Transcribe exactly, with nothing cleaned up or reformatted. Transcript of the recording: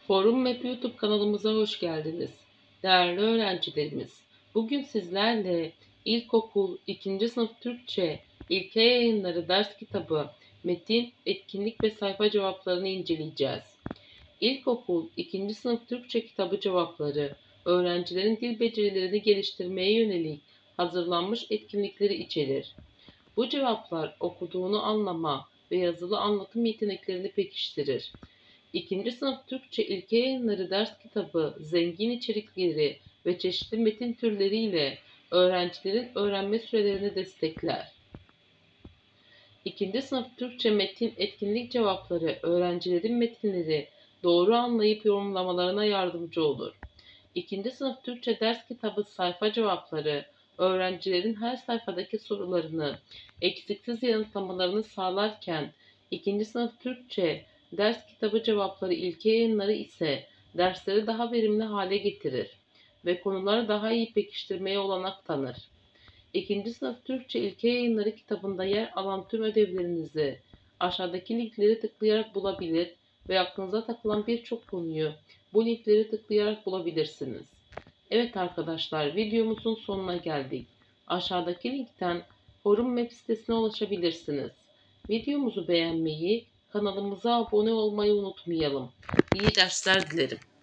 Forum Map YouTube kanalımıza hoş geldiniz. Değerli öğrencilerimiz, bugün sizlerle İlkokul ikinci sınıf Türkçe İlke Yayınları ders kitabı, metin, etkinlik ve sayfa cevaplarını inceleyeceğiz. İlkokul ikinci sınıf Türkçe kitabı cevapları, öğrencilerin dil becerilerini geliştirmeye yönelik hazırlanmış etkinlikleri içerir. Bu cevaplar okuduğunu anlama ve yazılı anlatım yeteneklerini pekiştirir. İkinci sınıf Türkçe İlke Yayınları ders kitabı zengin içerikleri ve çeşitli metin türleriyle öğrencilerin öğrenme sürelerini destekler. İkinci sınıf Türkçe metin etkinlik cevapları öğrencilerin metinleri doğru anlayıp yorumlamalarına yardımcı olur. İkinci sınıf Türkçe ders kitabı sayfa cevapları öğrencilerin her sayfadaki sorularını eksiksiz yanıtlamalarını sağlarken, ikinci sınıf Türkçe ders kitabı cevapları ilke yayınları ise dersleri daha verimli hale getirir ve konuları daha iyi pekiştirmeye olanak tanır. İkinci sınıf Türkçe İlke Yayınları kitabında yer alan tüm ödevlerinizi aşağıdaki linkleri tıklayarak bulabilir ve aklınıza takılan birçok konuyu bu linkleri tıklayarak bulabilirsiniz. Evet arkadaşlar, videomuzun sonuna geldik. Aşağıdaki linkten Forum Map sitesine ulaşabilirsiniz. Videomuzu beğenmeyi, kanalımıza abone olmayı unutmayalım. İyi dersler dilerim.